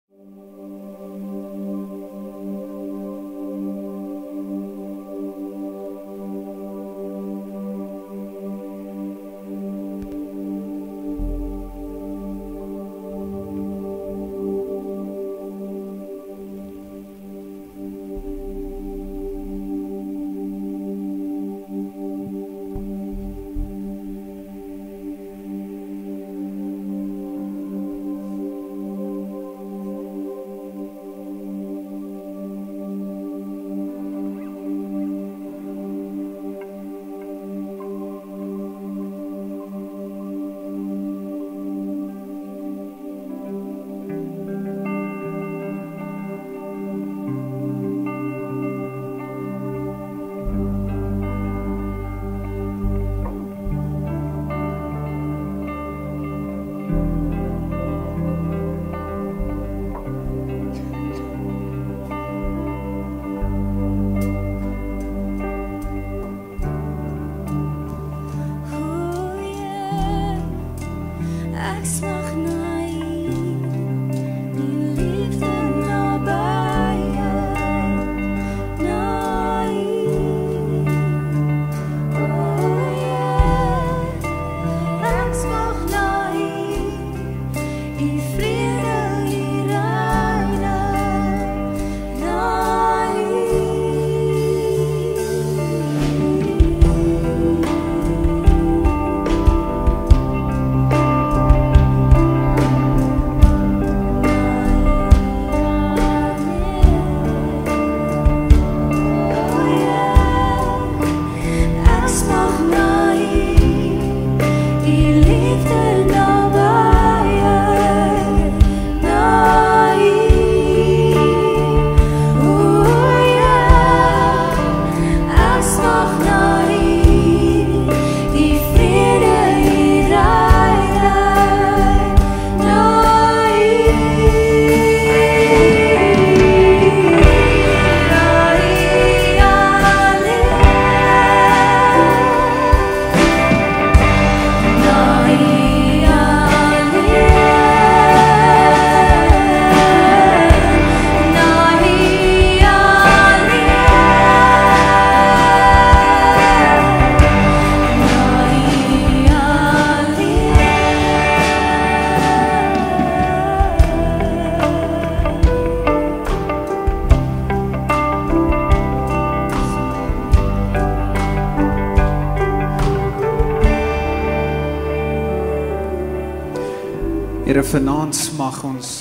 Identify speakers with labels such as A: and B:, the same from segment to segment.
A: Here, vanaand smag ons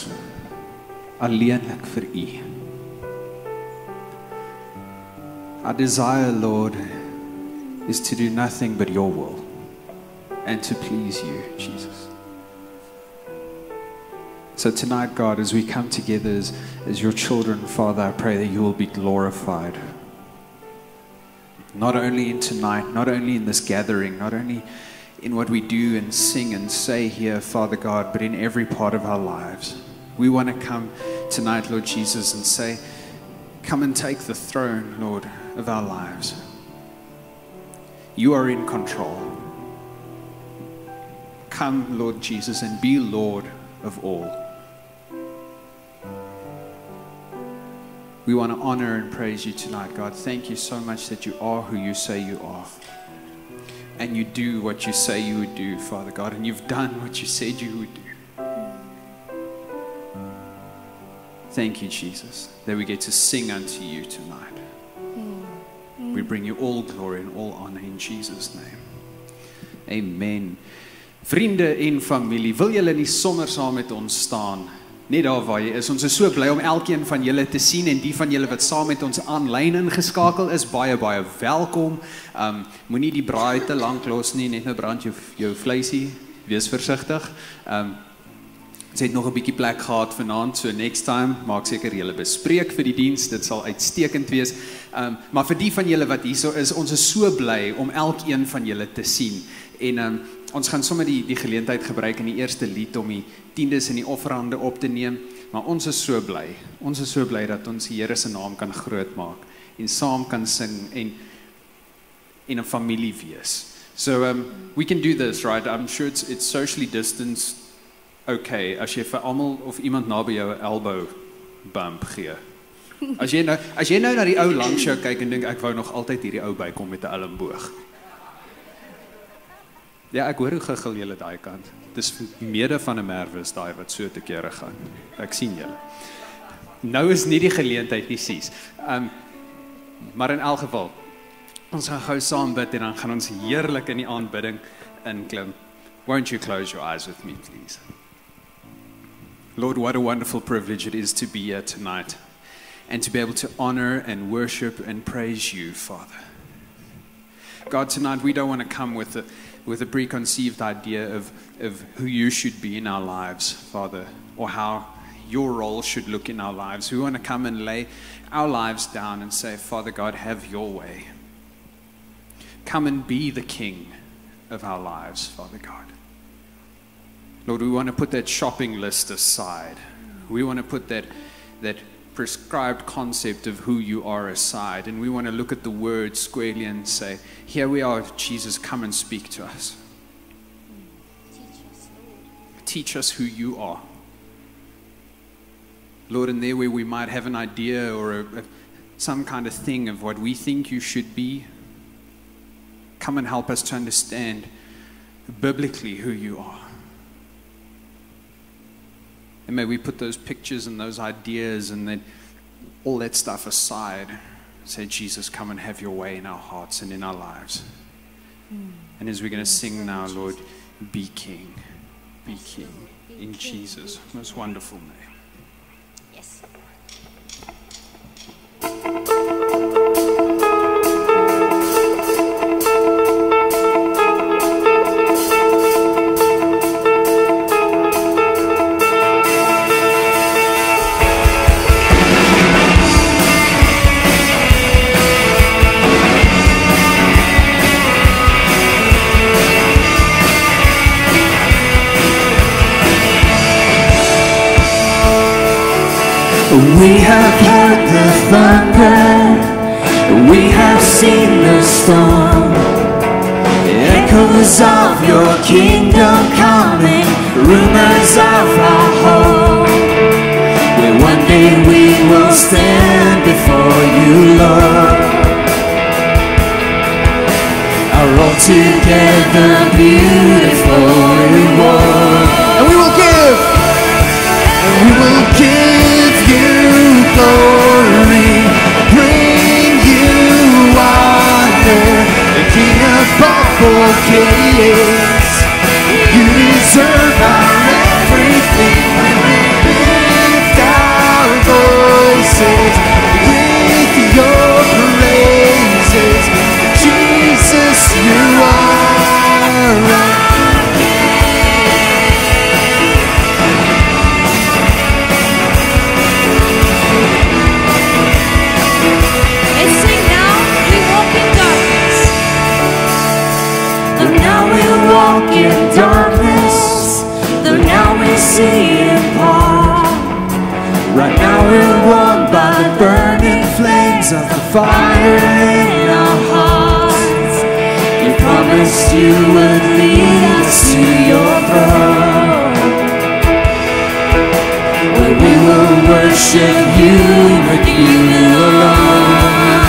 A: alleenlik vir U. Our desire, Lord, is to do nothing but Your will and to please You, Jesus. So tonight, God, as we come together as Your children, Father, I pray that You will be glorified. Not only in tonight, not only in this gathering, not only in what we do and sing and say here, Father God, but in every part of our lives. We want to come tonight, Lord Jesus, and say, come and take the throne, Lord, of our lives. You are in control. Come, Lord Jesus, and be Lord of all. We want to honor and praise You tonight, God. Thank You so much that You are who You say You are. And You do what You say You would do, Father God. And You've done what You said You would do. Thank You, Jesus, that we get to sing unto You tonight. We bring You all glory and all honor in Jesus' name. Amen. Vriende en familie, wil julle nie sommer saam met ons staan? Net daar waar jy is. Ons is so bly om elkeen van julle te sien en die van julle wat saam met ons aanlyn ingeskakel is, baie welkom. Moenie die braai te lank los nie, net nou brand jou vleisie. Wees versigtig. Ons het nog 'n bietjie plek gehad vanaand, so next time maak seker julle bespreek vir die diens, dit sal uitstekend wees. Maar vir die van julle wat hierso is, ons is so bly om elkeen van julle te sien. En ons gaan sommer die geleentheid gebruik in die eerste lied om die tiendes en die offerhande op te neem, maar ons is so bly. Ons is so bly dat ons die Here se naam kan groot maak en saam kan sing en 'n familie wees. So we can do this, right? I'm sure it's socially distanced okay as jy vir almal of iemand naby jou 'n elbow bump gee. As jy nou na die ou langs jou kyk en dink ek wou nog altyd hierdie ou bykom met 'n elmboog. Ja, ek hoor hoe giggel julle daai kant. Dis mede van 'n merwe is daai wat so te kere gaan. Ek sien julle. Nou is nie die geleentheid nie, sies. Maar in elk geval, ons gaan gou saam bid en dan gaan ons heerlik in die aanbidding inklim. Won't you close your eyes with me, please? Lord, what a wonderful privilege it is to be here tonight and to be able to honor and worship and praise you, Father. God, tonight we don't want to come with a preconceived idea of who you should be in our lives, Father, or how your role should look in our lives. We want to come and lay our lives down and say, Father God, have your way. Come and be the King of our lives, Father God. Lord, we want to put that shopping list aside. We want to put that prescribed concept of who you are aside. And we want to look at the word squarely and say, here we are, Jesus, come and speak to us. Teach us who you are. Lord, and there where we might have an idea or some kind of thing of what we think you should be, come and help us to understand biblically who you are. And may we put those pictures and those ideas and then all that stuff aside. Say, Jesus, come and have your way in our hearts and in our lives. And as we're going to sing now, Lord, be King. Be King. In Jesus' most wonderful name.
B: Yes.
C: We have heard the thunder, we have seen the storm, echoes of your kingdom coming, rumors of our home, where one day we will stand before you, Lord, our altogether beautiful reward. And we will give you glory, bring you honor, the King above all kings. You deserve our everything. We will lift our voices with your praises. Jesus, you are our darkness, though now we see in part. Right now we're warmed by the burning flames of the fire in our hearts. You promised you would lead us to your throne, where we will worship you with you alone.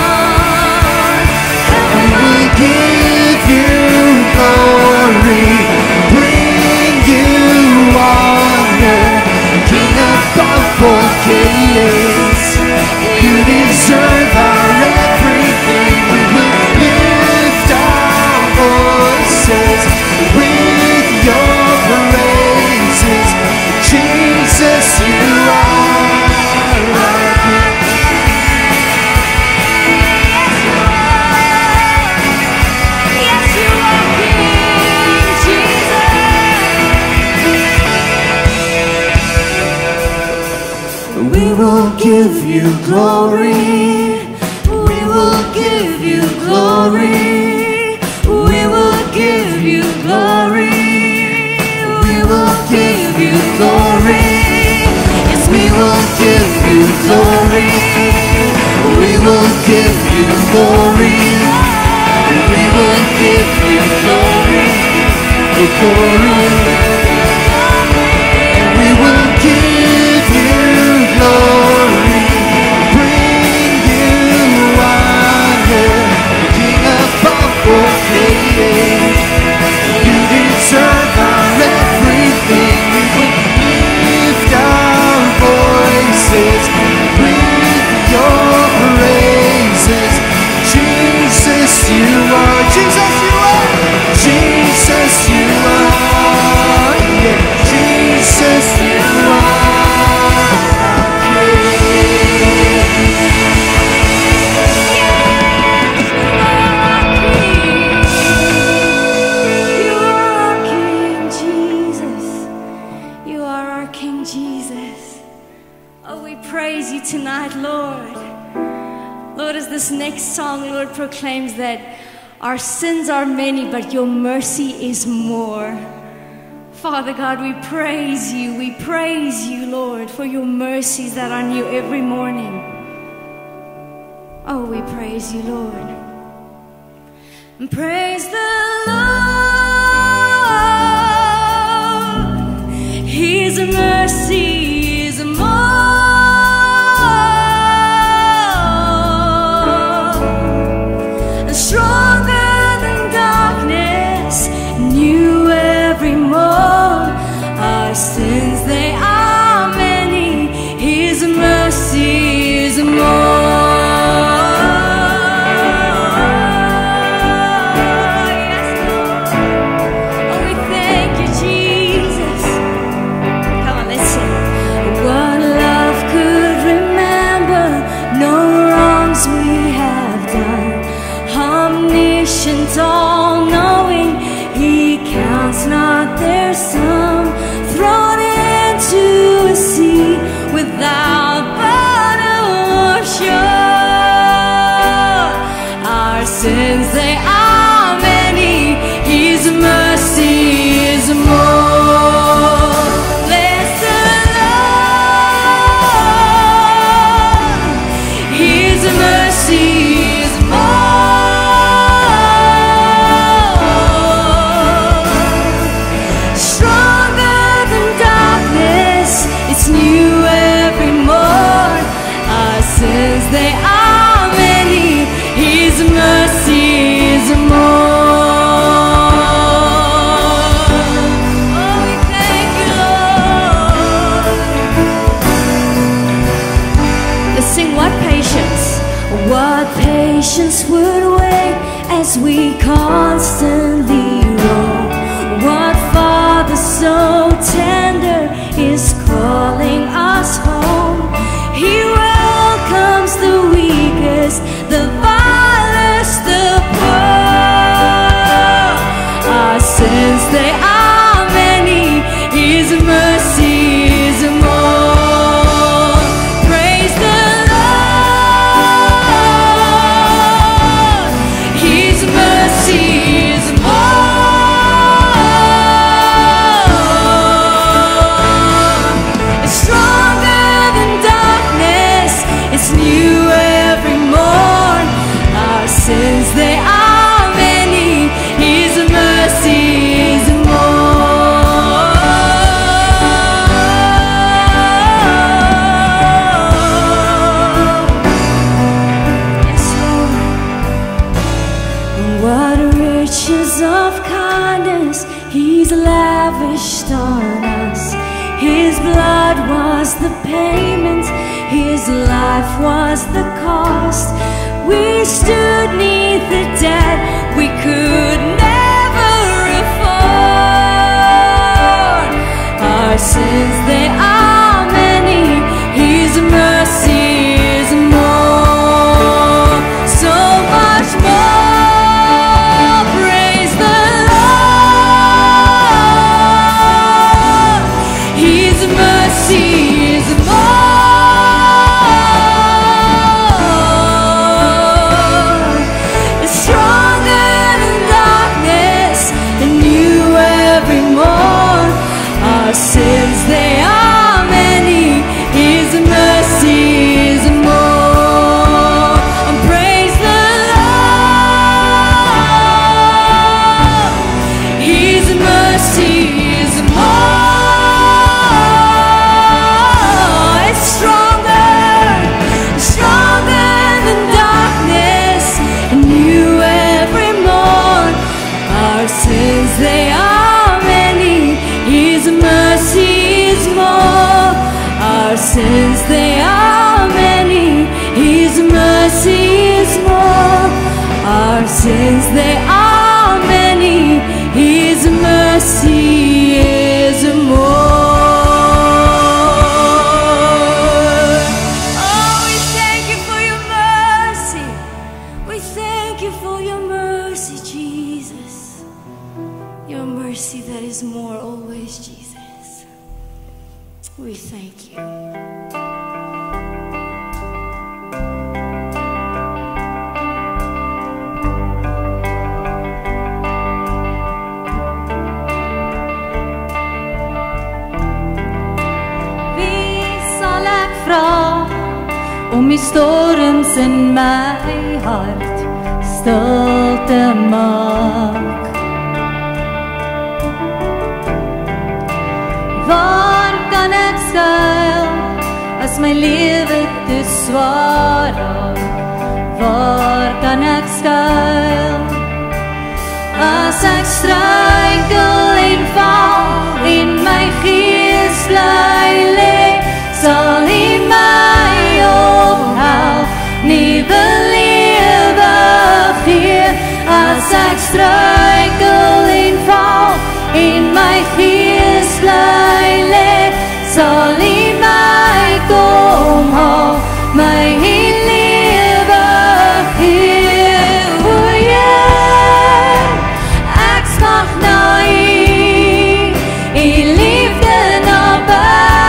C: And we give you glory, bring you honor, King above all kings. You deserve our everything. We will lift our voices with your praises. Jesus, you are our King. We will give you glory, we will give you glory, we will give you glory, we will give you glory, yes, we will give you glory, we will give you glory, we will give you glory, glory.
B: are, King Jesus. Oh, we praise you tonight, Lord. Lord, as this next song, Lord, proclaims that our sins are many, but your mercy is more. Father God, we praise you. We praise you, Lord, for your mercies that are new every morning. Oh, we praise you, Lord. And praise the Lord. His mercy is more. Stronger than darkness, new every morn. Our sins, they are many. His mercy is more. All-knowing, he counts not their sum, thrown into a sea without bottom or shore. Our sins, they are many, his mercy is more. Bless the Lord, his mercy is more. They are many, his mercy is more. Oh, we thank you, Lord. Let's sing What Patience. What patience would wait as we constantly roam. What Father so tender is calling us home. He welcomes the weakest, the vilest, the poor. Our sins, they are many, his mercy is more. Praise the Lord, his mercy is more. It's stronger than darkness, it's new every morn. Our sins, they are many, his mercy is more. Yes, Lord. What riches of kindness he's lavished on us. His blood was the payment, his life was the cost. We stood neath the debt we could never afford. Our sins, they are many, his mercy is more. So much more. Praise the Lord, his mercy is more. Sins, they are many, his mercy is more. Praise the Lord, his mercy is more. It's stronger, stronger than darkness, and new every morn. Our sins, they are many, his mercy is more. Our sins, they are many, his mercy is more. Our sins, they are many, his mercy is more. Oh, we thank you for your mercy. We thank you for your mercy, Jesus. Your mercy that is more always, Jesus. We thank you.
C: Om die storms in my hart stil te maak. Waar kan ek skuil as my lewe te swaar raak? Waar kan ek skuil as ek struikel en val en my gees bly lê? Sal U my ophelp, nuwe lewe gee, as ek struikel en val en my gees bly lê? Sal U my kom haal, my lewe gee? O Heer, ek smag na U, U liefde naby.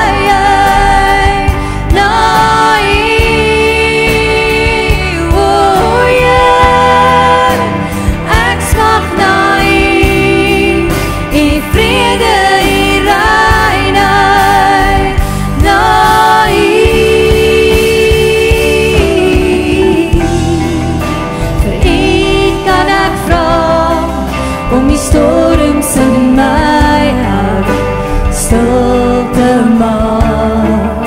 C: Storms in my hart stil te maak.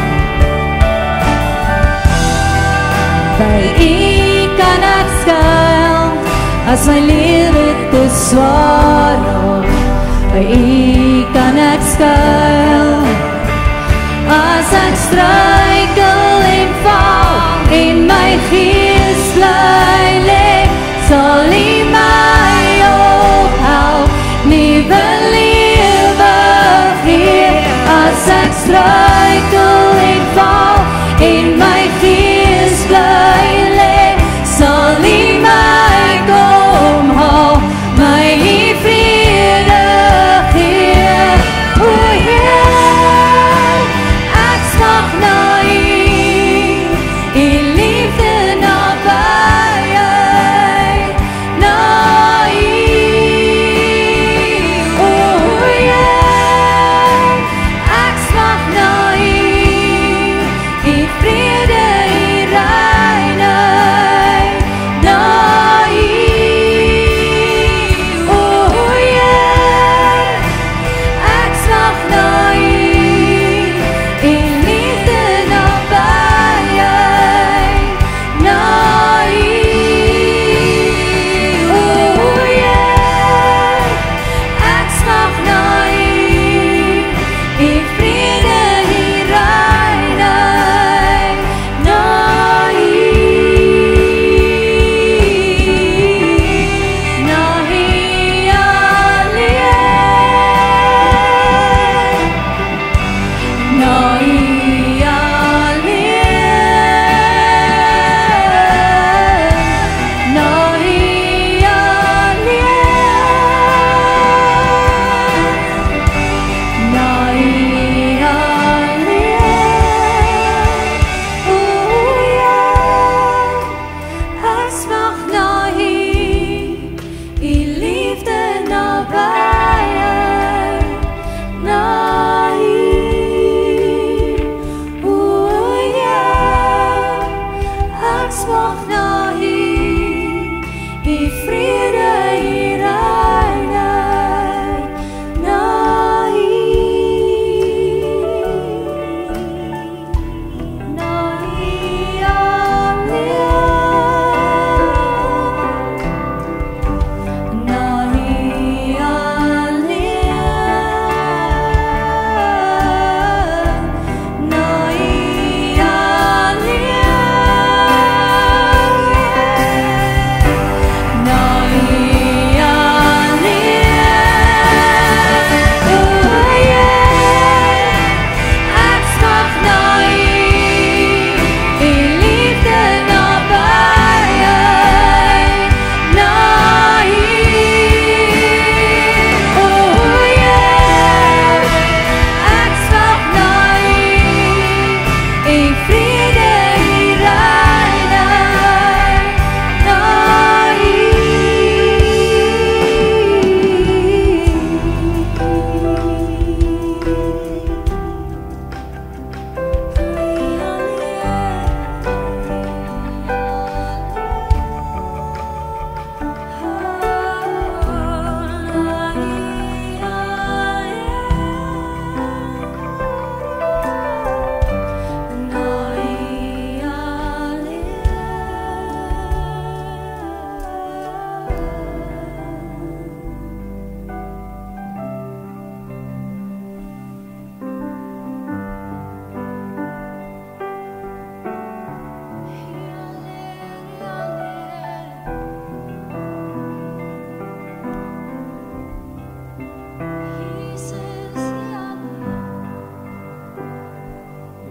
C: By U kan ek skuil as my lewe te swaar raak. By U kan ek skuil as ek struikel en val en my gees bly lê. Sal U my nuwe lewe gee, as ek struikel en val en my gees bly lê? Sal U my kom haal, my vrede gee? O Heer, ek smag na U, U liefde naby.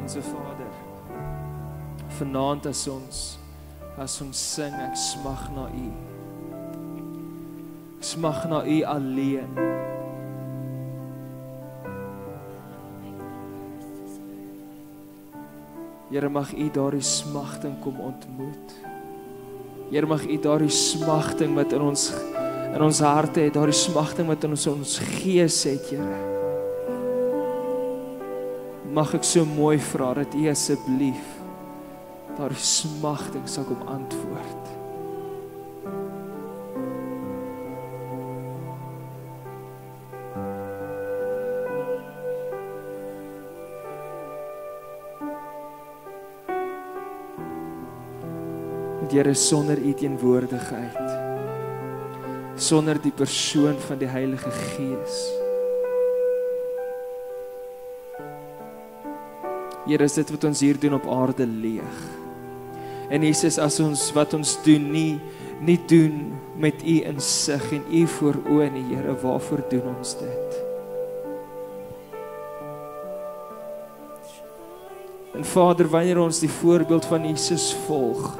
C: Onse Vader, vanaand as ons sing, ek smag na U. Ek smag na U alleen. Here, mag U daardie smagting kom ontmoet. Here, mag U daardie smagting wat in ons harte het, daardie smagting wat in ons gees het, Here. Mag ek so mooi vra dat U asseblief daardie smagting sal kom antwoord. Here, sonder U teenwoordigheid, sonder die persoon van die Heilige Gees. Here, is dit wat ons hier doen op aarde leeg. En Jesus, as ons wat ons doen nie doen met U insig en U voor oë nie, Here, waarvoor doen ons dit? En Vader, wanneer ons die voorbeeld van Jesus volg,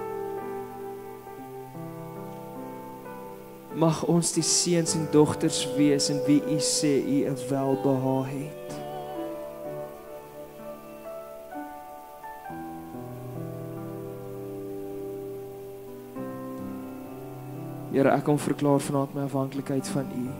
C: mag ons die seuns en dogters wees in wie U sê U 'n welbehae het. Here, ek kom verklaar vanaand my afhanklikheid van U.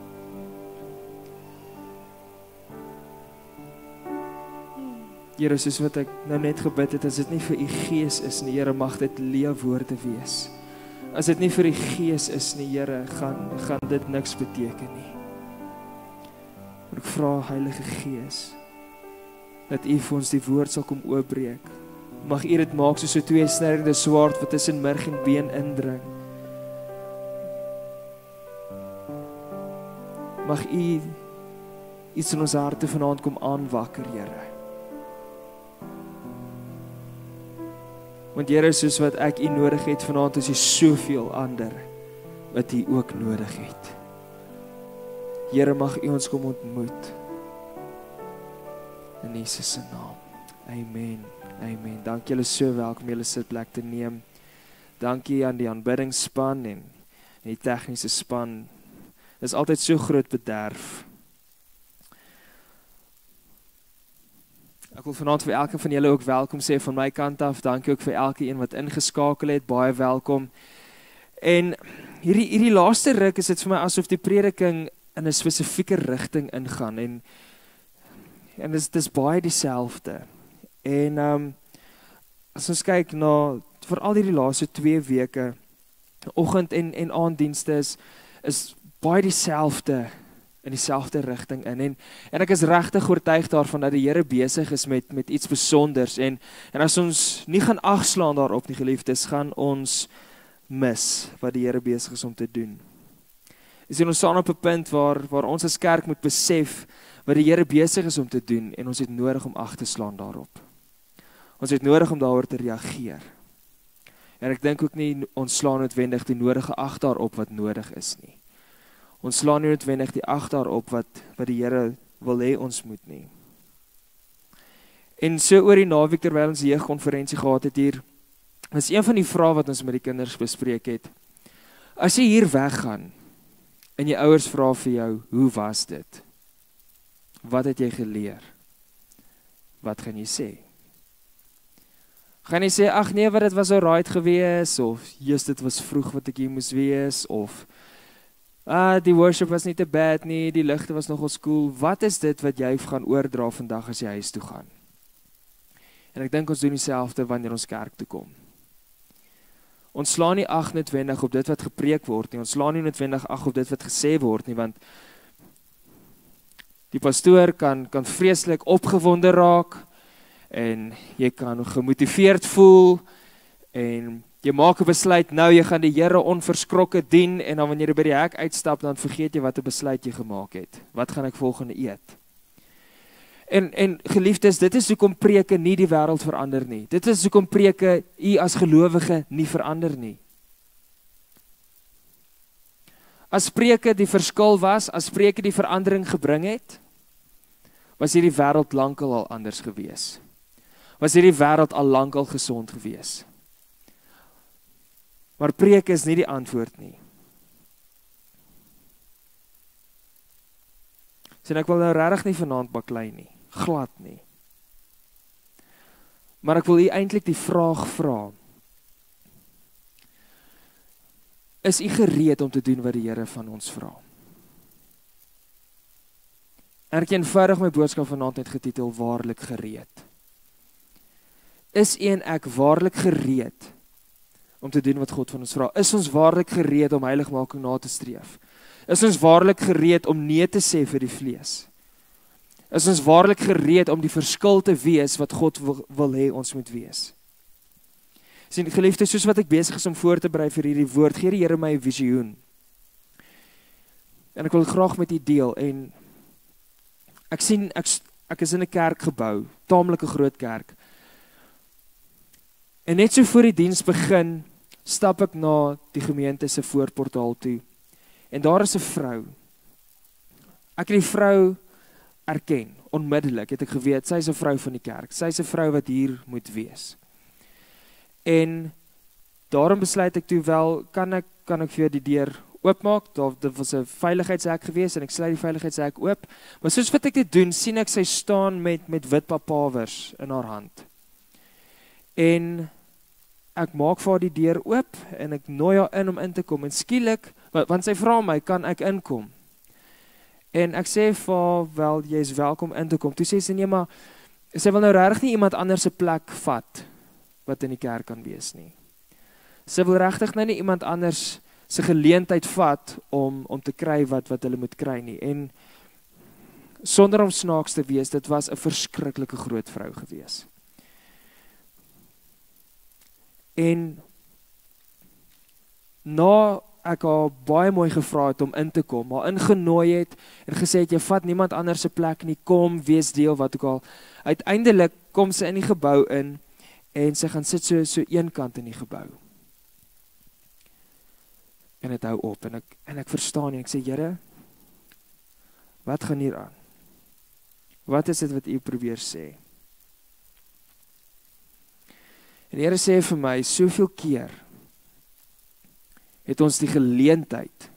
C: Here, soos wat ek nou net gebid het, as dit nie vir U Gees is nie, Here, mag dit leefwoorde wees. As dit nie vir die Gees is nie, Here, gaan dit niks beteken nie. Maar ek vra, Heilige Gees, dat U vir ons die woord sal kom oopbreek. Mag U dit maak soos 'n tweesnydende swaard wat tussen murg en been indring. Mag U iets in ons harte vanaand kom aanwakker, Here. Want Here, soos wat ek U nodig het vanaand, is U soveel ander wat U ook nodig het. Here, mag U ons kom ontmoet. In Jesus se naam. Amen. Amen. Dankie julle, so welkom julle sitplek te neem. Dankie aan die aanbiddingsspan en die tegniese span. Dit is altyd so groot bederf. Ek wil vanaand vir elkeen van julle ook welkom sê van my kant af. Dankie ook vir elkeen wat ingeskakel het. Baie welkom. En hierdie laaste ruk is dit vir my asof die prediking in 'n spesifieke rigting ingaan. En dis baie dieselfde. En as ons kyk na veral hierdie laaste 2 weke, oggend en aanddienste is baie dieselfde in dieselfde rigting in. En ek is regtig oortuig daarvan dat die Here besig is met iets besonders. En as ons nie gaan agslaan daarop nie, geliefdes, gaan ons mis wat die Here besig is om te doen. Ons staan op 'n punt waar ons as kerk moet besef wat die Here besig is om te doen, en ons het nodig om ag te slaan daarop. Ons het nodig om daaroor te reageer. En ek dink ook nie ons slaan noodwendig die nodige ag daarop wat nodig is nie. Ons slaan nie noodwendig die ag daarop wat die Here wil hê ons moet nie. En so oor die naweek terwyl ons die jeugkonferensie gehad het hier, is een van die vrae wat ons met die kinders bespreek het. As jy hier weggaan en jou ouers vra vir jou, hoe was dit? Wat het jy geleer? Wat gaan jy sê? Gaan jy sê, ag nee, wat dit was alright gewees, of Jesus, dit was vroeg wat ek hier moes wees, of die worship was nie te bad nie, die ligte was nogal cool. Wat is dit wat jy gaan oordra vandag as jy huis toe gaan? En ek dink ons doen dieselfde wanneer ons kerk toe kom. Ons slaan nie ag noodwendig op dit wat gepreek word nie, ons slaan nie noodwendig ag op dit wat gesê word nie, want die pastoor kan vreeslik opgewonde raak, en jy kan gemotiveerd voel, en jy maak 'n besluit, nou jy gaan die Here onverskrokke dien, en dan wanneer jy by die hek uitstap, dan vergeet jy wat 'n besluit jy gemaak het. Wat gaan ek volgende eet? En geliefdes, dit is hoekom preke nie die wêreld verander nie. Dit is hoekom preke u as gelowige nie verander nie. As preke die verskil was, as preke die verandering gebring het, was hierdie wêreld lankal al anders gewees.
D: was hierdie wêreld al lank al gesond gewees. Maar preek is nie die antwoord nie. Sien, ek wil nou regtig nie vanaand baklei nie, glad nie. Maar ek wil u eintlik die vraag vra. Is u gereed om te doen wat die Here van ons vra? Ek eenvoudig my boodskap vanaand het getitel waarlik gereed. Is u en ek waarlik gereed om te doen wat God van ons vra? Is ons waarlik gereed om heiligmaking na te streef? Is ons waarlik gereed om nee te sê vir die vlees? Is ons waarlik gereed om die verskil te wees wat God wil hê ons moet wees? Sien, geliefdes, soos wat ek besig is om voor te berei vir hierdie woord, gee die Here my 'n visioen. En ek wil graag met u deel, en ek sien, ek is in 'n kerkgebou, taamlik 'n groot kerk. En net so voor die diens begin, stap ek na die gemeente se voorportaal toe. En daar is 'n vrou. Ek het die vrou erken, onmiddellik het ek geweet, sy is 'n vrou van die kerk. Sy is 'n vrou wat hier moet wees. En daarom besluit ek toe wel, kan ek vir jou die deur oopmaak? Dit was 'n veiligheidshek gewees en ek sluit die veiligheidshek oop. Maar soos wat ek dit doen, sien ek sy staan met wit papawers in haar hand. En ek maak vir haar die deur oop en ek nooi haar in om in te kom. En skielik, want sy vra my, kan ek inkom? En ek sê vir haar, wel, jy is welkom in te kom. Toe sê sy, nee, maar sy wil nou regtig nie iemand anders se plek vat wat in die kerk kan wees nie. Sy wil regtig nou nie iemand anders se geleentheid vat om te kry wat hulle moet kry nie. En sonder om snaaks te wees, dit was 'n verskriklike groot vrou gewees. En na ek haar baie mooi gevra het om in te kom, haar ingenooi het en gesê het, jy vat niemand anders se plek nie, kom, wees deel, wat ook al. Uiteindelik kom sy in die gebou in en sy gaan sit so een kant in die gebou. En het hou op en ek verstaan nie, ek sê, Here, wat gaan hier aan? Wat is dit wat u probeer sê? En die Here sê vir my, soveel keer het ons die geleentheid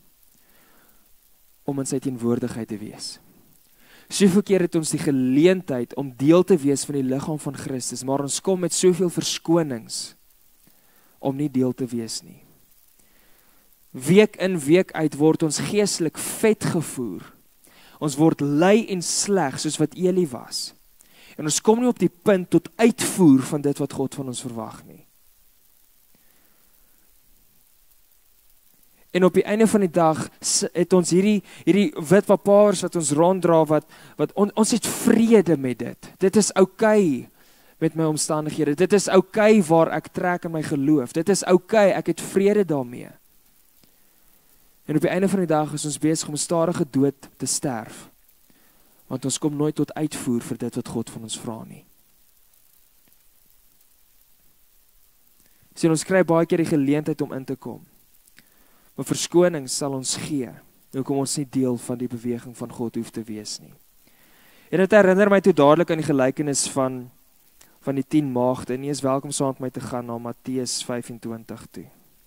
D: om in sy teenwoordigheid te wees. Soveel keer het ons die geleentheid om deel te wees van die liggaam van Christus, maar ons kom met soveel verskonings om nie deel te wees nie. Week in, week uit word ons geestelik vet gevoer. Ons word lui en sleg soos wat Eli was. En ons kom nie op die punt tot uitvoer van dit wat God van ons verwag nie. En op die einde van die dag het ons hierdie wit papawers wat ons ronddra, ons het vrede met dit. Dit is oukei met my omstandighede. Dit is oukei waar ek trek in my geloof. Dit is oukei, ek het vrede daarmee. En op die einde van die dag is ons besig om 'n stadige dood te sterf. Want ons kom nooit tot uitvoer vir dit wat God van ons vra nie. Sien, ons kry baie keer die geleentheid om in te kom. Maar verskoning sal ons gee, hoekom ons nie deel van die beweging van God hoef te wees nie. En dit herinner my toe dadelik aan die gelykenis van die 10 maagde, en jy is welkom saam met my te gaan na Matteus 25 toe.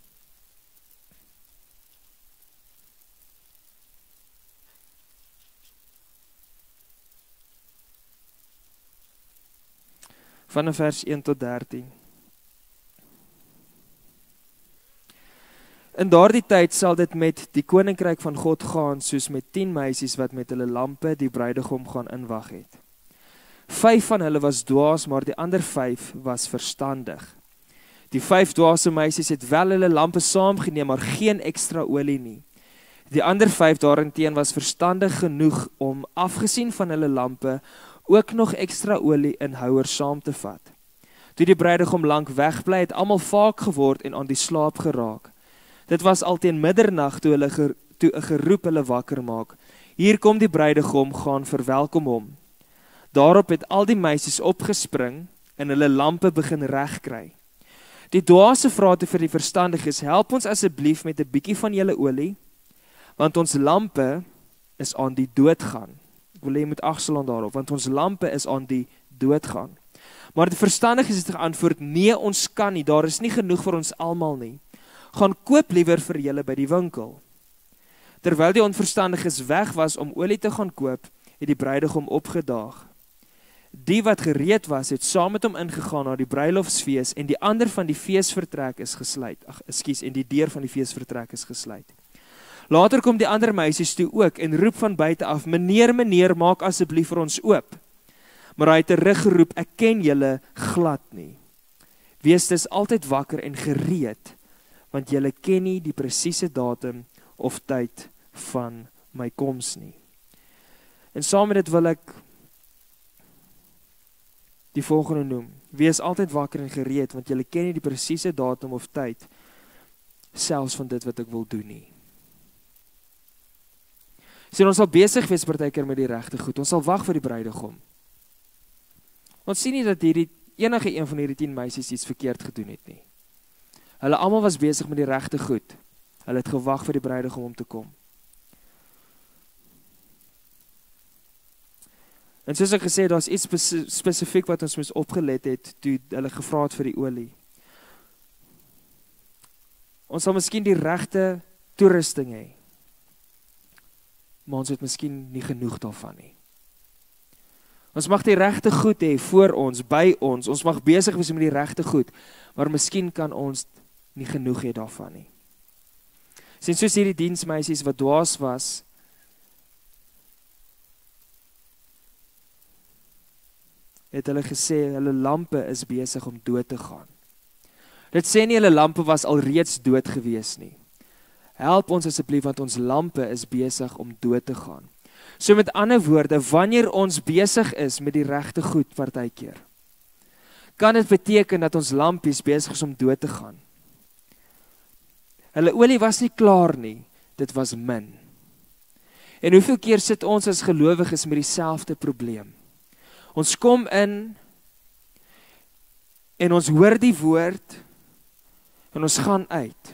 D: Vanaf vers 1 tot 13. In daardie tyd sal dit met die koninkryk van God gaan, soos met 10 meisies wat met hulle lampe die bruidegom gaan inwag het. 5 van hulle was dwaas, maar die ander 5 was verstandig. Die 5 dwaase meisies het wel hulle lampe saamgeneem, maar geen ekstra olie nie. Die ander 5 daarenteen was verstandig genoeg om, afgesien van hulle lampe, ook nog ekstra olie in houers saam te vat. Toe die bruidegom lank wegbly, het almal vaak geword en aan die slaap geraak. Dit was al teen middernag toe 'n geroep hulle wakker maak. Hier kom die bruidegom, gaan verwelkom hom. Daarop het al die meisies opgespring en hulle lampe begin regkry. Die dwaase vra toe vir die verstandiges, help ons asseblief met 'n bietjie van julle olie, want ons lampe is aan die dood gaan. Ek wil hê jy moet agslaan daarop, want ons lampe is aan die dood gaan. Maar die verstandiges het geantwoord, nee, ons kan nie, daar is nie genoeg vir ons almal nie. Gaan koop liewer vir julle by die winkel. Terwyl die onverstandiges weg was om olie te gaan koop, het die bruidegom opgedaag. Die wat gereed was, het saam met hom ingegaan na die bruilofsfees en die ander van die feesvertrek is gesluit. En die deur van die feesvertrek is gesluit. Later kom die ander meisies toe ook en roep van buite af, meneer, maak asseblief vir ons oop. Maar hy het teruggeroep, ek ken julle glad nie. Wees dus altyd wakker en gereed, want julle ken nie die presiese datum of tyd van my koms nie. En saam met dit wil ek die volgende noem. Wees altyd wakker en gereed, want julle ken nie die presiese datum of tyd, selfs van dit wat ek wil doen nie. So ons sal besig wees partykeer met die regte goed. Ons sal wag vir die bruidegom. Ons sien nie dat enige een van hierdie 10 meisies iets verkeerd gedoen het nie. Hulle almal was besig met die regte goed. Hulle het gewag vir die bruidegom om te kom. En soos ek gesê, daar is iets spesifiek wat ons moes opgelet het, toe hulle gevra het vir die olie. Ons sal miskien die regte toerusting hê, maar ons het miskien nie genoeg daarvan nie. Ons mag die regte goed hê voor ons, by ons mag besig wees met die regte goed, maar miskien kan ons nie genoeg hê daarvan nie. Sien soos hierdie diensmeisies wat dwaas was, het hulle gesê, hulle lampe is besig om dood te gaan. Dit sê nie hulle lampe was al reeds dood gewees nie. Help ons asseblief, want ons lampe is besig om dood te gaan. So met ander woorde, wanneer ons besig is met die regte goed partykeer, kan dit beteken dat ons lampies besig is om dood te gaan. Hulle olie was nie klaar nie, dit was min. En hoeveel keer sit ons as gelowiges met dieselfde probleem? Ons kom in en ons hoor die woord en ons gaan uit.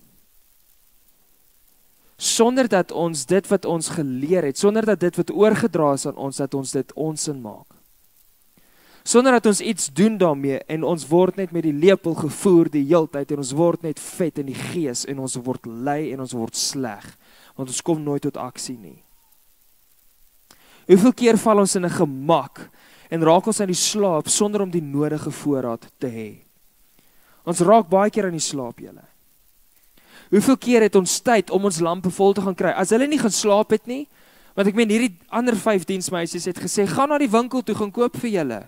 D: Sonder dat ons dit wat ons geleer het, sonder dat dit wat oorgedra is aan ons, dat ons dit onsin maak. Sonder dat ons iets doen daarmee en ons word net met die lepel gevoer die heeltyd en ons word net vet in die gees en ons word lui en ons word sleg, want ons kom nooit tot aksie nie. Hoeveel keer val ons in 'n gemak en raak ons aan die slaap sonder om die nodige voorraad te hê? Ons raak baie keer aan die slaap, julle. Hoeveel keer het ons tyd om ons lampe vol te gaan kry? As hulle nie gaan slaap het nie, want ek meen hierdie ander 5 diensmeisies het gesê, gaan na die winkel toe, gaan koop vir julle.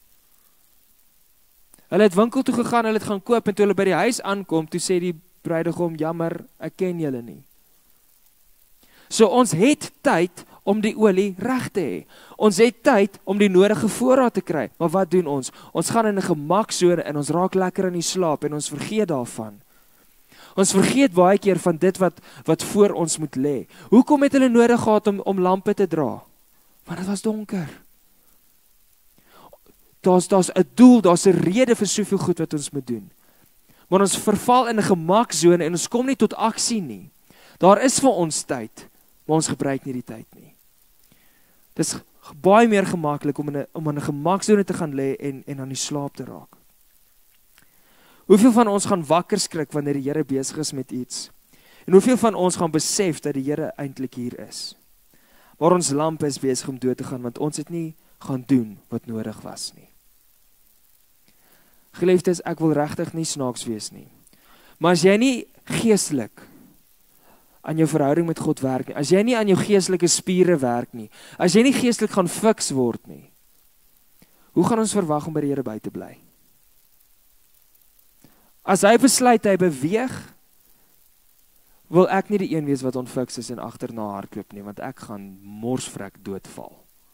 D: Hulle het winkel toe gegaan, hulle het gaan koop, en toe hulle by die huis aankom, toe sê die bruidegom, jammer, ek ken julle nie. So ons het tyd om die olie reg te hê. Ons het tyd om die nodige voorraad te kry. Maar wat doen ons? Ons gaan in 'n gemaksone en ons raak lekker in die slaap en ons vergeet daarvan. Ons vergeet baie keer van dit wat voor ons moet lê. Hoekom het hulle nodig gehad om lampe te dra? Want dit was donker. Daar's 'n doel, daar's 'n rede vir soveel goed wat ons moet doen. Maar ons verval in 'n gemaksone en ons kom nie tot aksie nie. Daar is vir ons tyd, maar ons gebruik nie die tyd nie. Dit is baie meer gemaklik om in 'n gemaksone te gaan lê en aan die slaap te raak. Hoeveel van ons gaan wakker skrik wanneer die Here besig is met iets? En hoeveel van ons gaan besef dat die Here eintlik hier is? Maar ons lampe is besig om dood te gaan, want ons het nie gaan doen wat nodig was nie. Geliefdes, ek wil regtig nie snaaks wees nie. Maar as jy nie geestelik aan jou verhouding met God werk nie, as jy nie aan jou geestelike spiere werk nie, as jy nie geestelik gaan fiks word nie, hoe gaan ons verwag om by die Here by te bly? As hy besluit hy beweeg, wil ek nie die een wees wat onfiks is en agterna hardloop nie, want ek gaan morsvrek doodval.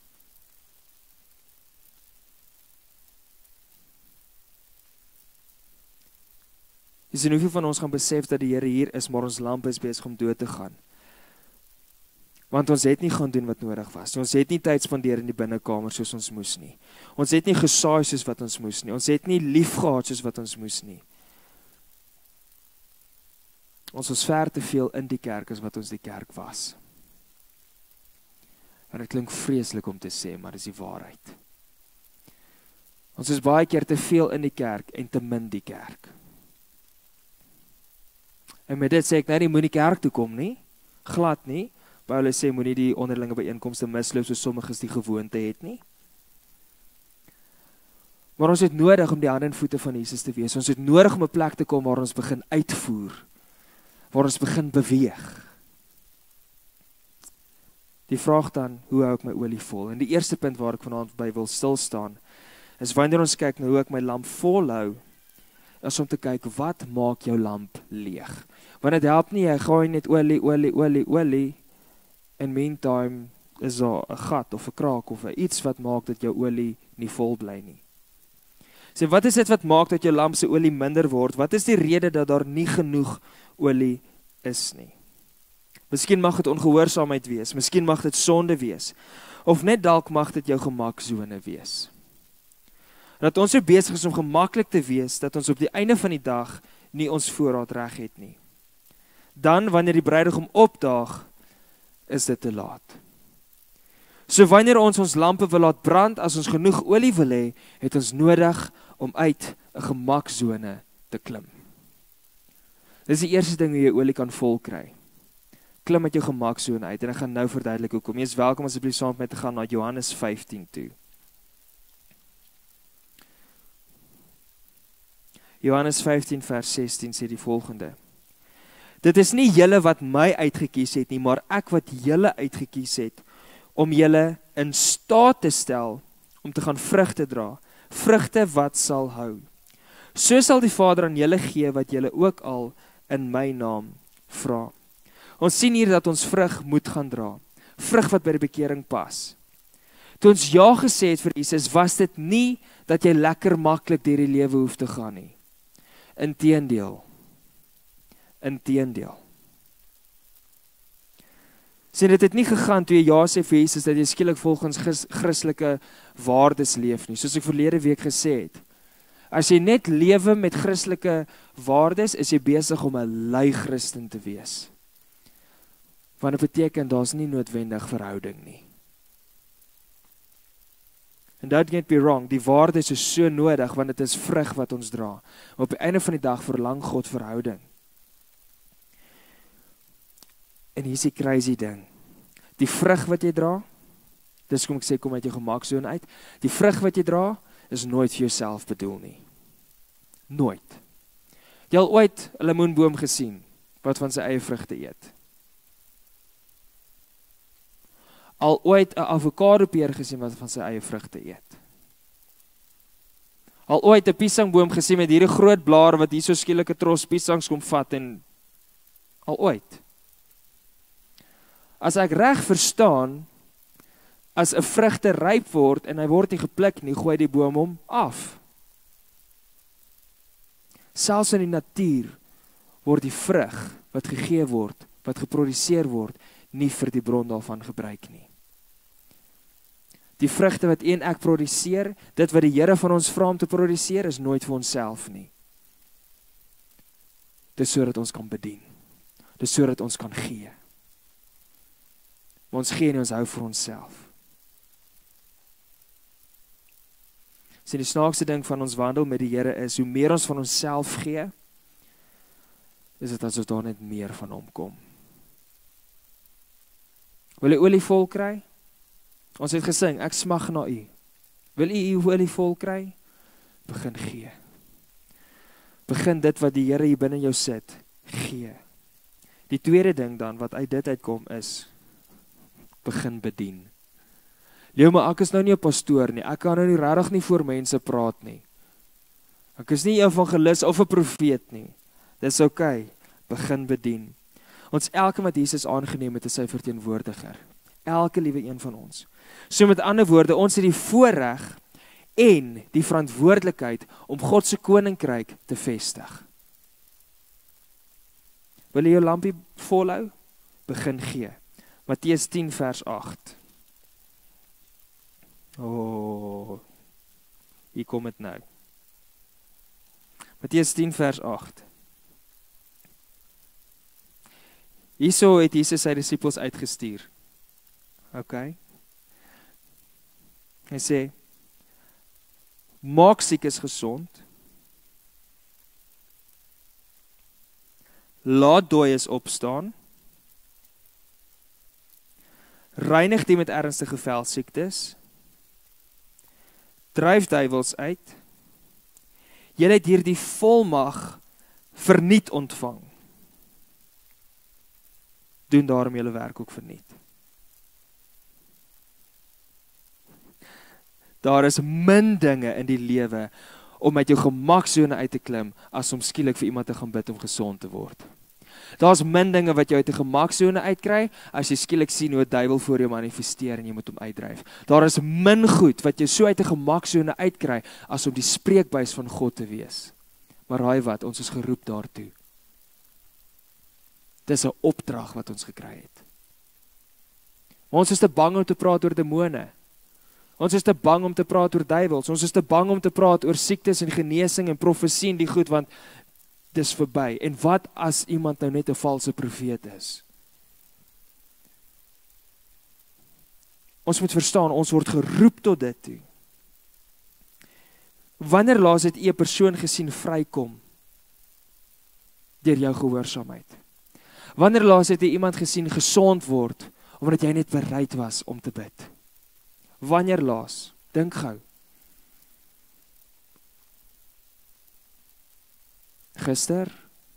D: Jy sien, hoeveel van ons gaan besef dat die Here hier is, maar ons lamp is besig om dood te gaan. Want ons het nie gaan doen wat nodig was. Ons het nie tyd spandeer in die binnekamer soos ons moes nie. Ons het nie gesaai soos wat ons moes nie. Ons het nie lief gehad soos wat ons moes nie. Ons was ver te veel in die kerk as wat ons die kerk was. En dit klink vreeslik om te sê, maar dis die waarheid. Ons is baie keer te veel in die kerk en te min die kerk. En met dit sê ek nou nie moenie kerk toe kom nie, glad nie. Paulus sê moenie die onderlinge byeenkomste misloop soos sommiges die gewoonte het nie. Maar ons het nodig om die hande en voete van Jesus te wees. Ons het nodig om 'n plek te kom waar ons begin uitvoer, waar ons begin beweeg. Die vraag dan, hoe hou ek my olie vol? En die eerste punt waar ek vanaand by wil stil staan, is wanneer ons kyk na hoe ek my lamp vol hou, is om te kyk, wat maak jou lamp leeg? Want dit help nie, jy gooi net olie, en meantime is daar 'n gat of 'n kraak of iets wat maak dat jou olie nie vol bly nie. So wat is dit wat maak dat jou lamp se olie minder word? Wat is die rede dat daar nie genoeg olie is nie? Miskien mag dit ongehoorsaamheid wees, miskien mag dit sonde wees, of net dalk mag dit jou gemaksone wees. Dat ons so besig is om gemaklik te wees, dat ons op die einde van die dag nie ons voorraad reg het nie. Dan, wanneer die bruidegom opdaag, is dit te laat. So wanneer ons lampe wil laat brand, as ons genoeg olie wil hê, het ons nodig om uit 'n gemaksone te klim. Dis die eerste ding hoe jy olie kan vol kry. Klim uit jou gemaksone uit, en ek gaan nou verduidelik hoekom. Jy is welkom asseblief saam met my te gaan na Johannes 15 toe. Johannes 15 vers 16 sê die volgende: Dit is nie julle wat my uitgekies het nie, maar ek wat julle uitgekies het, om julle in staat te stel, om te gaan vrugte dra, vrugte wat sal hou. So sal die Vader aan julle gee, wat julle ook al in my naam vra. Ons sien hier dat ons vrug moet gaan dra, vrug wat by die bekering pas. Toe ons ja gesê het vir Jesus, was dit nie dat jy lekker maklik deur die lewe hoef te gaan nie. Inteendeel. Sien, dit het nie gegaan toe jy ja sê vir Jesus, dat jy skielik volgens Christelike waardes leef nie, soos ek verlede week gesê het. As jy net lewe met Christelike waardes, is jy besig om 'n lui Christen te wees. Want dit beteken, daar's nie noodwendig verhouding nie. And don't get me wrong, die waardes is so nodig, want dit is vrug wat ons dra. Maar op die einde van die dag verlang God verhouding. En hier is die crazy ding. Die vrug wat jy dra, dis kom ek sê, kom uit jou gemaksone uit, die vrug wat jy dra, is nooit vir jouself bedoel nie. Nooit. Jy al ooit 'n lemoenboom gesien, wat van sy eie vrugte eet? Al ooit 'n avokadopeer gesien, wat van sy eie vrugte eet? Al ooit 'n piesangboom gesien, met hierdie groot blaar, wat hier so skielik 'n tros piesangs kom vat, en al ooit? As ek reg verstaan, as 'n vrugte ryp word, en hy word nie gepluk nie, gooi die boom hom af. Selfs in die natuur, word die vrug, wat gegee word, wat geproduseer word, nie vir die bron daarvan gebruik nie. Die vrugte wat een ek produseer, dit wat die Here van ons vra om te produseer, is nooit vir onsself nie. Dis sodat ons kan bedien. Dis sodat ons kan gee. Maar ons gee en ons hou vir onsself. So die snaakste ding van ons wandel met die Here is, hoe meer ons van onsself gee, is dit as ons daar net meer van hom kom. Wil jy olie vol kry? Ons het gesing, ek smag na u. Wil u olie vol kry? Begin gee. Begin dit wat die Here hier binne jou sit, gee. Die tweede ding dan, wat uit dit uitkom is, begin bedien. Leo, maar ek is nou nie 'n pastoor nie, ek kan nou nie regtig nie voor mense praat nie. Ek is nie 'n evangelis of 'n profeet nie. Dis okay, begin bedien. Ons elke wat Jesus aangeneem het, is sy verteenwoordiger. Elke liewe een van ons. So met ander woorde, ons het die voorreg en die verantwoordelikheid om God se koninkryk te vestig. Wil jy jou lampie volhou? Begin gee. Matteus 10 vers 8. Hier kom het nou. Matteus 10 vers 8. Hierso het Jesus sy disippels uitgestuur. Okay. Hy sê, maak siekes gesond, laat dooies opstaan, reinig die met ernstige velsiektes, dryf duiwels uit, julle het hierdie volmag verniet ontvang. Doen daarom julle werk ook verniet. Daar is min dinge in die lewe om uit jou gemaksone uit te klim, as om skielik vir iemand te gaan bid om gesond te word. Daar is min dinge wat jou uit die gemaksone uitkry, as jy skielik sien hoe 'n duiwel voor jou manifesteer en jy moet hom uitdryf. Daar is min goed wat jy so uit die gemaksone uitkry, as om die spreekbuis van God te wees. Maar raai wat, ons is geroep daartoe. Dis 'n opdrag wat ons gekry het. Maar ons is te bang om te praat oor demone. Ons is te bang om te praat oor duiwels. Ons is te bang om te praat oor siektes en genesing en profesie en die goed, want dis verby. En wat as iemand nou net 'n valse profeet is? Ons moet verstaan, ons word geroep tot dit toe. Wanneer laas het jy 'n persoon gesien vrykom deur jou gehoorsaamheid? Wanneer laas het jy iemand gesien gesond word omdat jy net bereid was om te bid? Wanneer laas? Dink gou. Gister?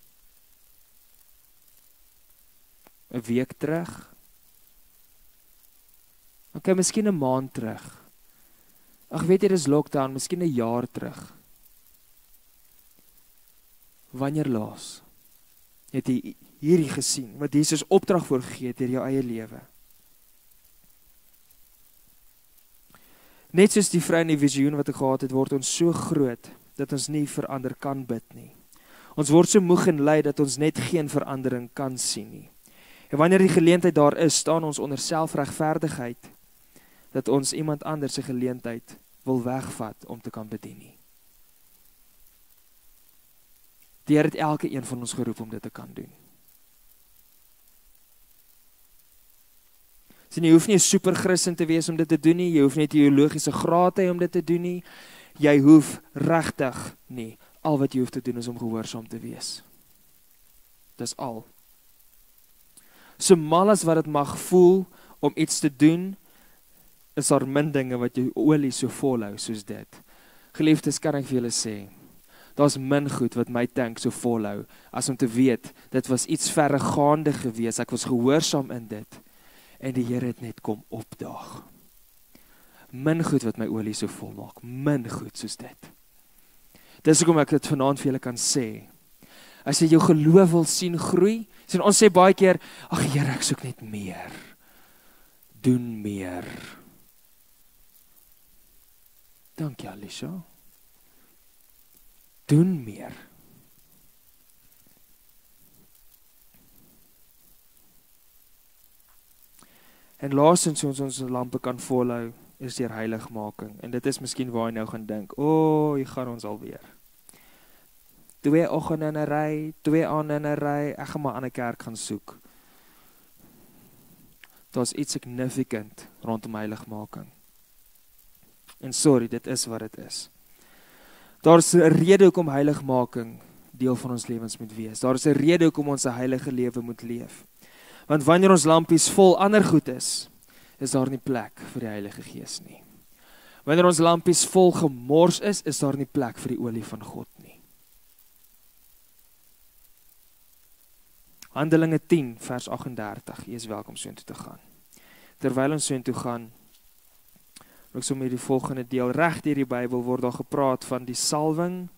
D: 'n week terug? Ok, miskien 'n maand terug. Ag, weet jy, dis lockdown, miskien 'n jaar terug. Wanneer laas het jy hierdie gesien, wat Jesus opdrag voorgegee het deur jou eie lewe? Net soos die vrou in die visioen wat ek gehad het, word ons so groot, dat ons nie vir ander kan bid nie. Ons word so moeg en lui, dat ons net geen verandering kan sien nie. En wanneer die geleentheid daar is, staan ons onder selfregverdigheid, dat ons iemand anders se geleentheid wil wegvat om te kan bedien nie. Die Here het elke een van ons geroep om dit te kan doen. So jy hoef nie 'n super Christen te wees om dit te doen nie, jy hoef nie 'n teologiese graad te hê om dit te doen nie, jy hoef regtig nie. Al wat jy hoef te doen is om gehoorsaam te wees. Dis al. So mal as wat dit mag voel om iets te doen, is daar min dinge wat jou olie so volhou soos dit. Geliefdes, kan ek vir julle sê, daar's min goed wat my tank so volhou, as om te weet, dit was iets verregaande gewees, ek was gehoorsaam in dit, en die Here het net kom opdaag. Min goed wat my olie so vol maak, min goed soos dit. Dis hoekom ek dit vanaand vir julle kan sê. As jy jou geloof wil sien groei, sien ons sê baie keer, ag Here, ek soek net meer. Doen meer. Dankie Alicia. Doen meer. En laastens ons lampe kan volhou, is deur heiligmaking. En dit is miskien waar jy nou gaan dink, hier gaan ons alweer. 2 oggende in 'n ry, 2 aande in 'n ry, ek gaan maar aan 'n kerk gaan soek. Daar's iets significant rondom heiligmaking. En sorry, dit is wat dit is. Daar's 'n rede hoekom heiligmaking deel van ons lewens moet wees. Daar is 'n rede hoekom ons 'n heilige lewe moet leef. Want wanneer ons lampies vol ander goed is daar nie plek vir die Heilige Gees nie. Wanneer ons lampies vol gemors is daar nie plek vir die olie van God nie. Handelinge 10 vers 38, jy is welkom soontoe te gaan. Terwyl ons soontoe gaan, ek som hier die volgende deel, reg deur die Bybel word daar gepraat van die salwing,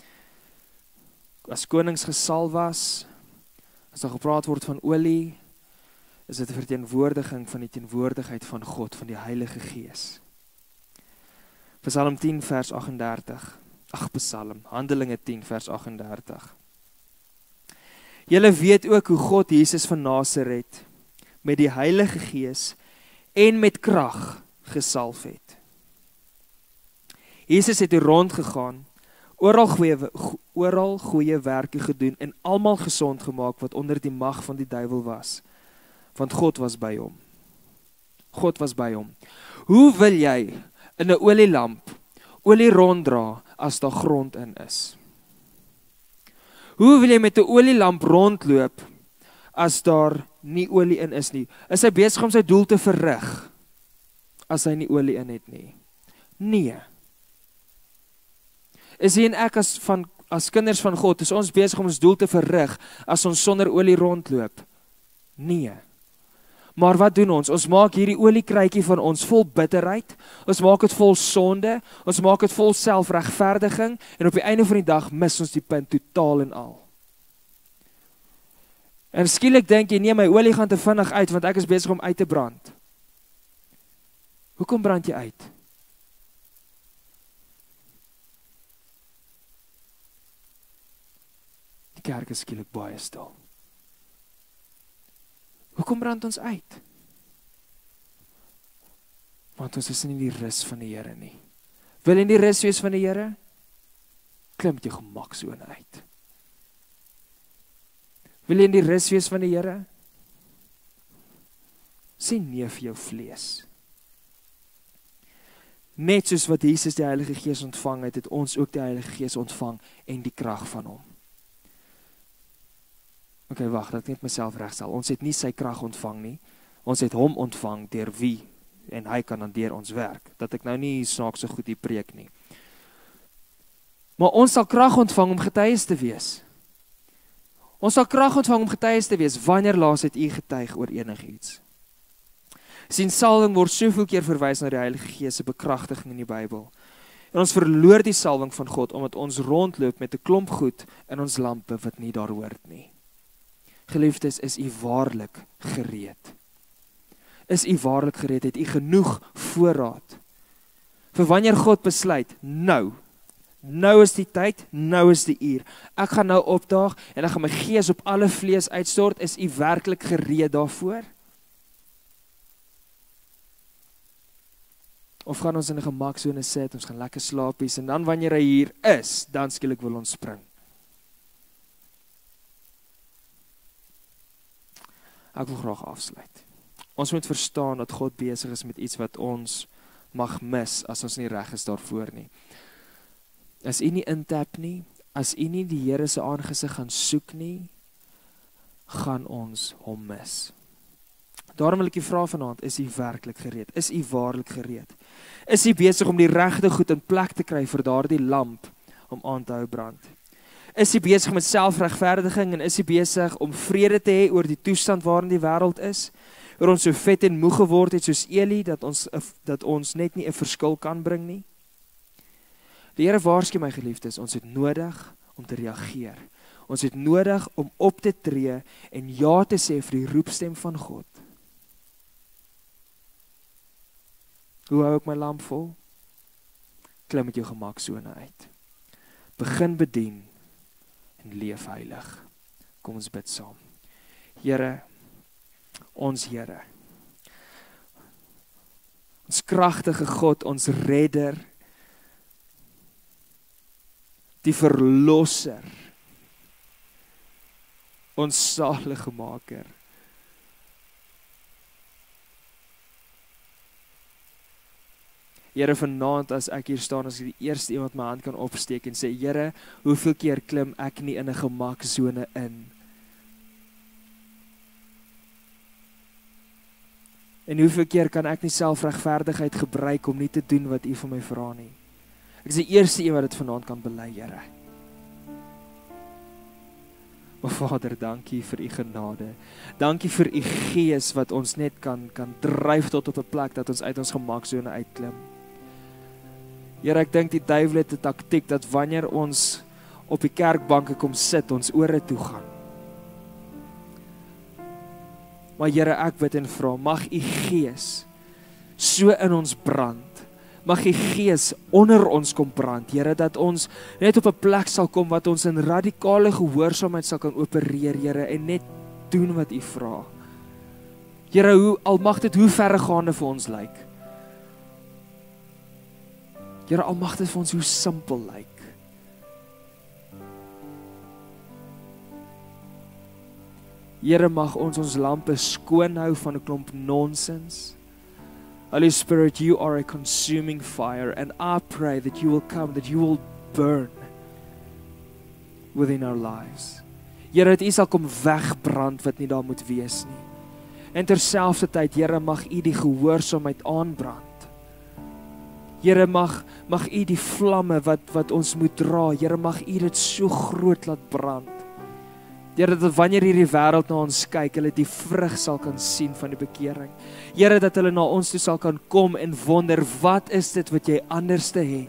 D: as konings gesalf was, as daar gepraat word van olie, is dit 'n verteenwoordiging van die teenwoordigheid van God, van die Heilige Gees. Psalm 10 vers 38, Handelinge 10 vers 38. Julle weet ook hoe God Jesus van Nasaret met die Heilige Gees en met krag gesalf het. Jesus het rondgegaan, oral goeie werke gedoen en almal gesond gemaak wat onder die mag van die duiwel was. Want God was by hom. God was by hom. Hoe wil jy in 'n olielamp olie ronddra as daar grond in is? Hoe wil jy met 'n olielamp rondloop as daar nie olie in is nie? Is hy besig om sy doel te verrig as hy nie olie in het nie? Nee. Is jy en ek as kinders van God, is ons besig om ons doel te verrig as ons sonder olie rondloop? Nee. Maar wat doen ons? Ons maak hierdie oliekruitjie van ons vol bitterheid, ons maak dit vol sonde, ons maak dit vol selfregverdiging, en op die einde van die dag mis ons die punt totaal en al. En skielik dink jy, nee, my olie gaan te vinnig uit, want ek is besig om uit te brand. Hoekom brand jy uit? Die kerk is skielik baie stil. Hoekom brand ons uit? Want ons is nie die rus van die Here nie. Wil jy nie die rus wees van die Here? Klim met jou gemaksone uit. Wil jy nie die rus wees van die Here? Sê nee vir jou vlees. Net soos wat Jesus die Heilige Gees ontvang het, het ons ook die Heilige Gees ontvang en die krag van hom. Okay, wag, dat ek net myself regstel. Ons het nie sy krag ontvang nie. Ons het hom ontvang deur wie? En hy kan dan deur ons werk. Dat ek nou nie snaaks so goed die preek nie. Maar ons sal krag ontvang om getuies te wees. Ons sal krag ontvang om getuies te wees. Wanneer laas het u getuig oor enigiets? Sien, salwing word soveel keer verwys na die Heilige Gees se bekragtiging in die Bybel. En ons verloor die salwing van God omdat ons rondloop met 'n klomp goed in ons lampe wat nie daar hoort nie. Geliefdes, is u waarlik gereed? Is u waarlik gereed? Het u genoeg voorraad? Vir wanneer God besluit, nou is die tyd, nou is die uur. Ek gaan nou opdaag en ek gaan my gees op alle vlees uitstort. Is u werklik gereed daarvoor? Of gaan ons in 'n gemaksone sit, ons gaan lekker slaapies en dan wanneer hy hier is, dan skielik wil ons spring. Ek wil graag afsluit. Ons moet verstaan dat God besig is met iets wat ons mag mis as ons nie reg is daarvoor nie. As u nie intap nie, as u nie die Here se aangesig gaan soek nie, gaan ons hom mis. Daarom wil ek u vra vanaand, is u werklik gereed? Is u waarlik gereed? Is u besig om die regte goed in plek te kry vir daardie lamp om aan te hou brand? Is u besig met selfregverdiging en is u besig om vrede te hê oor die toestand waarin die wêreld is? Oor ons so vet en moeg geword het soos Eli, dat ons net nie 'n verskil kan bring nie? Die Here waarsku my geliefdes, ons het nodig om te reageer. Ons het nodig om op te tree en ja te sê vir die roepstem van God. Hoe hou ek my lamp vol? Klim met jou gemaksone uit. Begin bedien en leef heilig. Kom ons bid saam. Here, ons Here, ons kragtige God, ons redder, die verlosser, ons saligmaker. Here, vanaand as ek hier staan, as ek die eerste iemand my hand kan opsteek en sê, Here, hoeveel keer klim ek nie in 'n gemaksone in? En hoeveel keer kan ek nie selfregverdigheid gebruik om nie te doen wat U van my vra nie? Ek is die eerste een wat dit vanaand kan bely, Here. O Vader, dankie vir U genade. Dankie vir U Gees wat ons net kan dryf tot op 'n plek dat ons uit ons gemaksone uitklim. Here, ek dink die duiwel het 'n taktiek dat wanneer ons op die kerkbanke kom sit, ons ore toe gaan. Maar Here, ek bid en vra, mag U Gees so in ons brand. Mag U Gees onder ons kom brand, Here, dat ons net op 'n plek sal kom wat ons in radikale gehoorsaamheid sal kan opereer, Here, en net doen wat U vra. Here, al mag dit hoe verregaande vir ons lyk. Here, al mag dit vir ons hoe simpel lyk. Here, mag ons lampe skoon hou van 'n klomp nonsens. Holy Spirit, you are a consuming fire, and I pray that you will come, that you will burn within our lives. Here, dat U sal kom wegbrand wat nie daar moet wees nie. En terselfdertyd, Here, mag U die gehoorsaamheid aanbrand. Here, mag U die vlamme wat ons moet dra, Here, mag U dit so groot laat brand. Here, dat wanneer hierdie wêreld na ons kyk, hulle die vrug sal kan sien van die bekering. Here, dat hulle na ons toe sal kan kom en wonder, wat is dit wat Jy anderste het?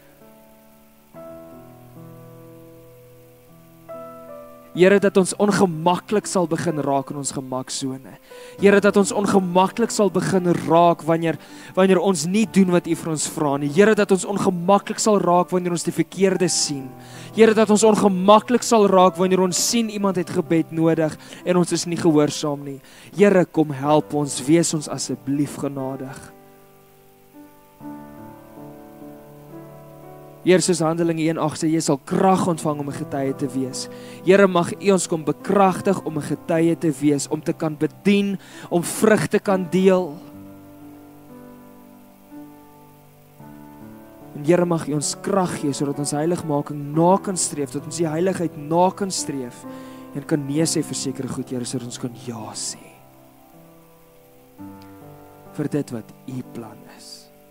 D: Here, dat ons ongemaklik sal begin raak in ons gemaksone. Here, dat ons ongemaklik sal begin raak wanneer ons nie doen wat U vir ons vra nie. Here, dat ons ongemaklik sal raak wanneer ons die verkeerde sien. Here, dat ons ongemaklik sal raak wanneer ons sien iemand het gebed nodig en ons is nie gehoorsaam nie. Here, kom help ons, wees ons asseblief genadig. Here, soos Handelinge 1:8 sê, Jy sal krag ontvang om 'n getuie te wees. Here, mag U ons kom bekragtig om 'n getuie te wees, om te kan bedien, om vrug te kan deel. En Here, mag U ons krag gee, sodat ons heiligmaking na kan streef, dat ons die heiligheid na kan streef, en kan nee sê vir sekere goed, Here, sodat ons kan ja sê. Vir dit wat U plan is.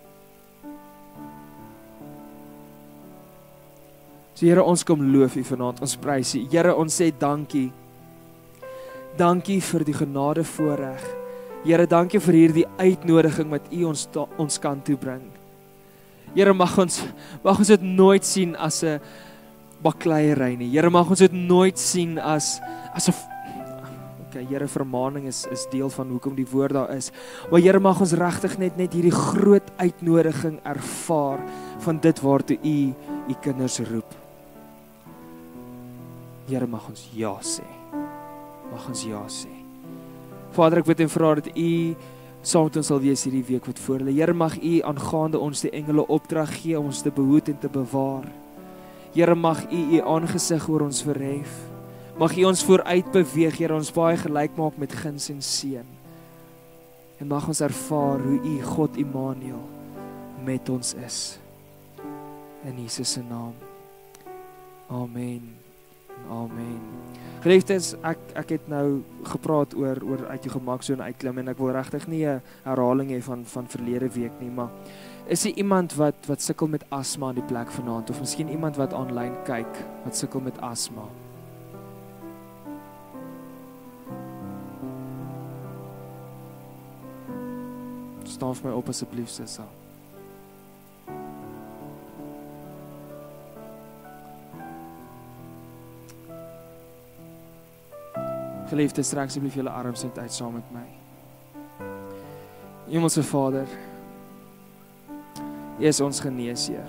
D: So Here, ons kom loof U vanaand, ons prys U. Here, ons sê dankie. Dankie vir die genade voorreg. Here, dankie vir hierdie uitnodiging wat U ons kant toe bring. Here, mag ons dit nooit sien as 'n bakleierery nie. Here, mag ons dit nooit sien as 'n okay, Here, vermaaning is deel van hoekom die woord daar is. Maar Here, mag ons regtig net hierdie groot uitnodiging ervaar van dit waartoe U kinders roep. Here, mag ons ja sê. Mag ons ja sê. Vader, ek bid en vra dat U saam met ons sal wees hierdie week wat voor lê. Here, mag U aangaande ons die engele opdrag gee om ons te behoed en te bewaar. Here, mag U aangesig oor ons verhef. Mag U ons vooruit beweeg, Here, ons baie gelyk maak met guns en seën. En mag ons ervaar hoe U, God Immanuel, met ons is. In Jesus se naam. Amen. Amen. Geliefdes, ek het nou gepraat oor uit jou gemaksone uitklim en ek wil regtig nie 'n herhaling hê van verlede week nie, maar is daar iemand wat sukkel met asma in die plek vanaand, of miskien iemand wat aanlyn kyk wat sukkel met asma? Staan vir my op asseblief, Sissa. Geliefdes, strek asseblief julle arms uit saam met my. Hemelse Vader, U is ons geneesheer.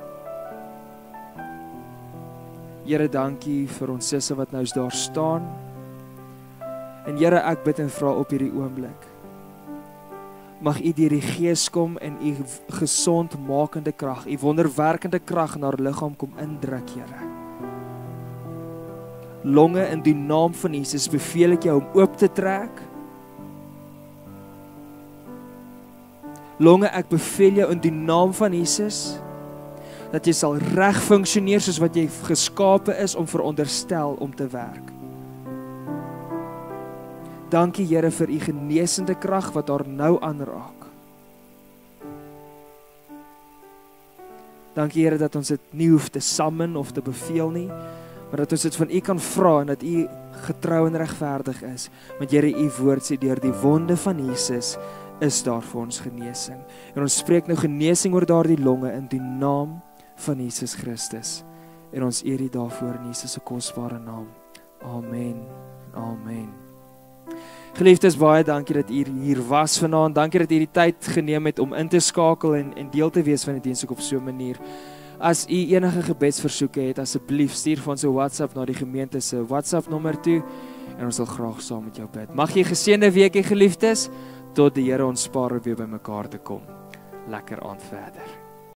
D: Here, dankie vir ons sisse wat nou daar staan. En Here, ek bid en vra op hierdie oomblik. Mag U deur die Gees kom en U gesondmakende krag, U wonderwerkende krag in haar liggaam kom indruk, Here. Longe, in die naam van Jesus beveel ek jou om oop te trek. Longe, ek beveel jou in die naam van Jesus dat jy sal reg funksioneer soos wat jy geskape is om veronderstel om te werk. Dankie Here vir U genesende krag wat haar nou aanraak. Dankie Here dat ons dit nie hoef te summon of te beveel nie, maar dat ons dit van U kan vra en dat U getrou en regverdig is. Want Here, U woord sê deur die wonde van Jesus is daar vir ons genesing. En ons spreek nou genesing oor daardie longe in die naam van Jesus Christus. En ons eer U daarvoor in Jesus se kosbare naam. Amen. Amen. Geliefdes, baie dankie dat U hier was vanaand. Dankie dat U die tyd geneem het om in te skakel en deel te wees van die diens op so 'n manier. As U enige gebedsversoeke het, asseblief stuur vir ons 'n WhatsApp na die gemeente se WhatsApp nommer toe en ons sal graag saam met jou bid. Mag jy 'n geseënde week hê, geliefdes, tot die Here ons spaar weer by mekaar te kom. Lekker aand verder.